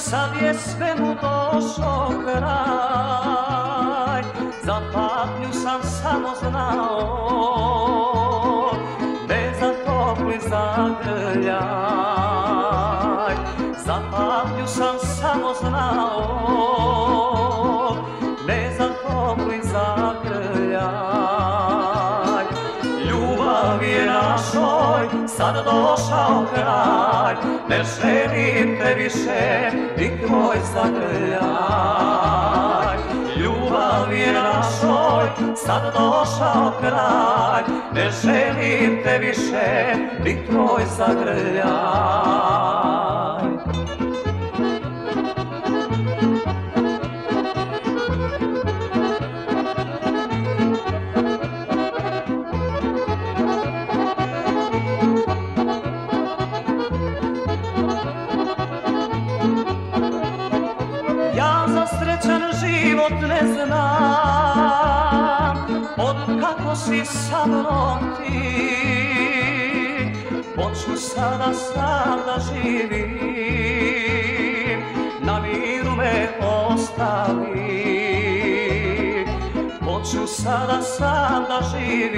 sad je svemu došao kraj, za patnju sam samo znao, ne za topli zagrljaj. Za patnju sam samo znao, ne za topli zagrljaj. Ljubavi je našoj sad došao kraj, ne želim te više ni tvoj zagrljaj. Ljubavi je našoj sad došao kraj, ne želim te više ni tvoj zagrljaj. Ja za srećan život ne znam, od kako si sa mnom ti. Hoću sada sam da živim, na miru me ostavi. Hoću sada sam da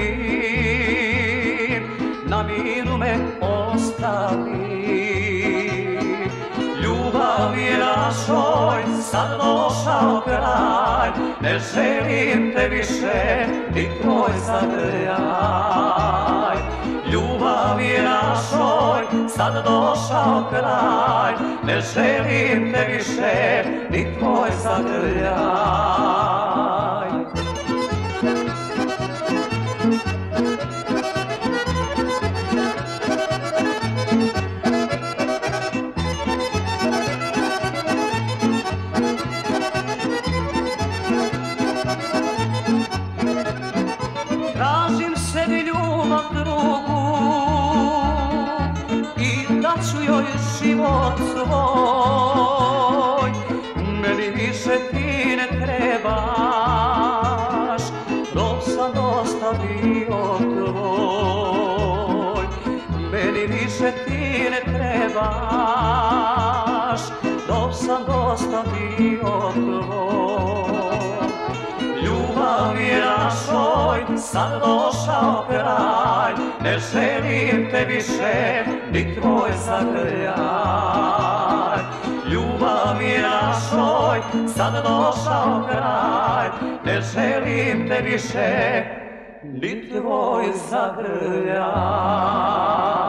živim, na miru me ostavi. Ljubavi je našoj sad došao kraj, ne želim te više ni tvoj zagrljaj. Ljubavi je našoj sad došao kraj, ne želim te više ni tvoj zagrljaj. Tražim sebi ljubav drugu i daću joj život svoj. Meni više ti ne trebaš, dok sam dosta bio tvoj. Meni više ti ne trebaš, dok sam dosta bio tvoj. Ljubavi je našoj sad došao kraj, ne želim te više ni tvoj zagrljaj. Ljubavi je našoj sad došao kraj, ne želim te više ni tvoj zagrljaj.